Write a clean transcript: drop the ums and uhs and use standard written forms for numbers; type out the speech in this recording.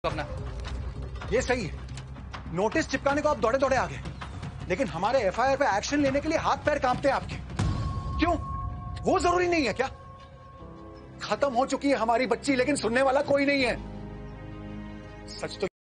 अपना। ये सही है, नोटिस चिपकाने को आप दौड़े दौड़े आ गए, लेकिन हमारे एफआईआर पे एक्शन लेने के लिए हाथ पैर कांपते हैं आपके। क्यों? वो जरूरी नहीं है क्या? खत्म हो चुकी है हमारी बच्ची, लेकिन सुनने वाला कोई नहीं है। सच तो